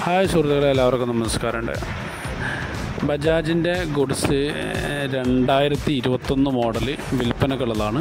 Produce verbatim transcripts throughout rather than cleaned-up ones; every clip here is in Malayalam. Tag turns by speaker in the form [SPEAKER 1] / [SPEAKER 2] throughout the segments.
[SPEAKER 1] ഹായ് സുഹൃത്തുക്കളെ, എല്ലാവർക്കും നമസ്കാരമുണ്ട്. ബജാജിൻ്റെ ഗുഡ്സ് രണ്ടായിരത്തി ഇരുപത്തൊന്ന് മോഡൽ വിൽപ്പനക്കുള്ളതാണ്.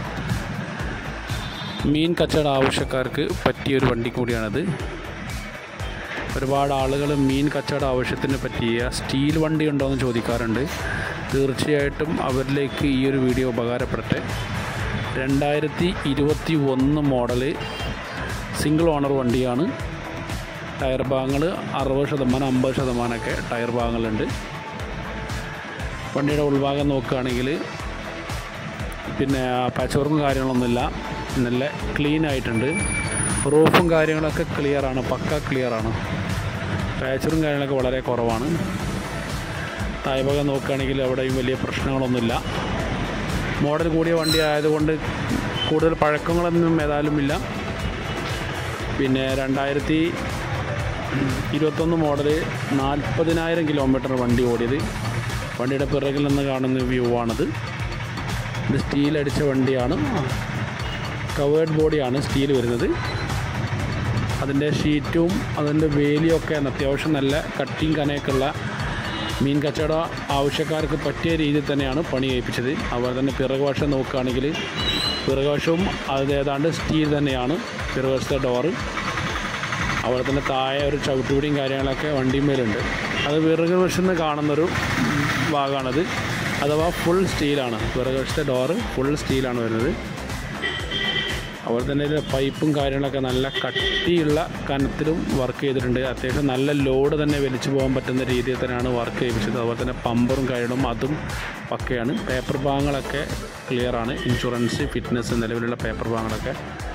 [SPEAKER 1] മീൻ കച്ചവട ആവശ്യക്കാർക്ക് പറ്റിയൊരു വണ്ടി കൂടിയാണിത്. ഒരുപാട് ആളുകൾ മീൻ കച്ചവട ആവശ്യത്തിന് പറ്റിയ സ്റ്റീൽ വണ്ടി ഉണ്ടോ എന്ന് ചോദിക്കാറുണ്ട്. തീർച്ചയായിട്ടും അവരിലേക്ക് ഈ ഒരു വീഡിയോ ഉപകാരപ്പെടട്ടെ. രണ്ടായിരത്തി ഇരുപത്തി ഒന്ന് മോഡല് സിംഗിൾ ഓണർ വണ്ടിയാണ്. ടയർ ഭാഗങ്ങൾ അറുപത് ശതമാനം അമ്പത് ശതമാനമൊക്കെ ടയർ ഭാഗങ്ങളുണ്ട്. വണ്ടിയുടെ ഉൾഭാഗം നോക്കുകയാണെങ്കിൽ പിന്നെ പാച്ച് വർക്കും കാര്യങ്ങളൊന്നുമില്ല, നല്ല ക്ലീൻ ആയിട്ടുണ്ട്. റൂഫും കാര്യങ്ങളൊക്കെ ക്ലിയറാണ്, പക്ക ക്ലിയറാണ്. പാച്ചറും കാര്യങ്ങളൊക്കെ വളരെ കുറവാണ്. താഴ്ഭാഗം നോക്കുകയാണെങ്കിൽ അവിടെയും വലിയ പ്രശ്നങ്ങളൊന്നുമില്ല. മോഡൽ കൂടിയ വണ്ടി ആയതുകൊണ്ട് കൂടുതൽ പഴക്കങ്ങളൊന്നും ഏതായാലും ഇല്ല. പിന്നെ രണ്ടായിരത്തി ഇരുപത്തൊന്ന് മോഡൽ നാൽപ്പതിനായിരം കിലോമീറ്റർ വണ്ടി ഓടിയത്. വണ്ടിയുടെ പിറകിൽ നിന്ന് കാണുന്ന വ്യൂ ആണിത്. ഇത് സ്റ്റീൽ അടിച്ച വണ്ടിയാണ്. കവേർഡ് ബോഡിയാണ് സ്റ്റീൽ വരുന്നത്. അതിൻ്റെ ഷീറ്റും അതിൻ്റെ വേലിയൊക്കെ അത്യാവശ്യം നല്ല കട്ടിങ് കനയൊക്കെയുള്ള മീൻ കച്ചവട ആവശ്യക്കാർക്ക് പറ്റിയ രീതിയിൽ തന്നെയാണ് പണി കഴിപ്പിച്ചത്. അതുപോലെ തന്നെ പിറകുവശം നോക്കുകയാണെങ്കിൽ പിറകുവശവും അത് ഏതാണ്ട് സ്റ്റീൽ തന്നെയാണ്. പിറകുവശത്തെ ഡോറ്, അതുപോലെ തന്നെ താഴെ ഒരു ചവിട്ടുപിടിയും കാര്യങ്ങളൊക്കെ വണ്ടിമേലുണ്ട്. അത് പിറകുവശത്ത് നിന്ന് കാണുന്നൊരു ഭാഗമാണത്, അഥവാ ഫുൾ സ്റ്റീലാണ്. പിറകുവശത്തെ ഡോറ് ഫുൾ സ്റ്റീലാണ് വരുന്നത്. അതുപോലെ തന്നെ ഇതിൻ്റെ പൈപ്പും കാര്യങ്ങളൊക്കെ നല്ല കട്ടിയുള്ള കനത്തിലും വർക്ക് ചെയ്തിട്ടുണ്ട്. അത്യാവശ്യം നല്ല ലോഡ് തന്നെ വലിച്ചു പോകാൻ പറ്റുന്ന രീതിയിൽ തന്നെയാണ് വർക്ക് ചെയ്യിപ്പിച്ചത്. അതുപോലെ തന്നെ പമ്പറും കാര്യങ്ങളും അതും പക്കയാണ്. പേപ്പർ ഭാഗങ്ങളൊക്കെ ക്ലിയറാണ്. ഇൻഷുറൻസ്, ഫിറ്റ്നസ്, നിലവിലുള്ള പേപ്പർ ഭാഗങ്ങളൊക്കെ.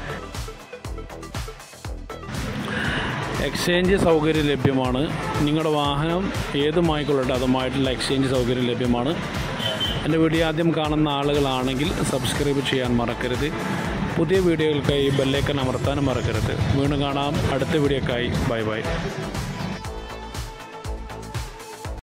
[SPEAKER 1] എക്സ്ചേഞ്ച് സൗകര്യം ലഭ്യമാണ്. നിങ്ങളുടെ വാഹനം ഏതുമായിക്കൊള്ളട്ടെ അതുമായിട്ടുള്ള എക്സ്ചേഞ്ച് സൗകര്യം ലഭ്യമാണ്. എൻ്റെ വീഡിയോ ആദ്യം കാണുന്ന ആളുകളാണെങ്കിൽ സബ്സ്ക്രൈബ് ചെയ്യാൻ മറക്കരുത്. പുതിയ വീഡിയോകൾക്കായി ബെല്ലൈക്കൺ അമർത്താനും മറക്കരുത്. വീണ്ടും കാണാം അടുത്ത വീഡിയോക്കായി. Bye bye.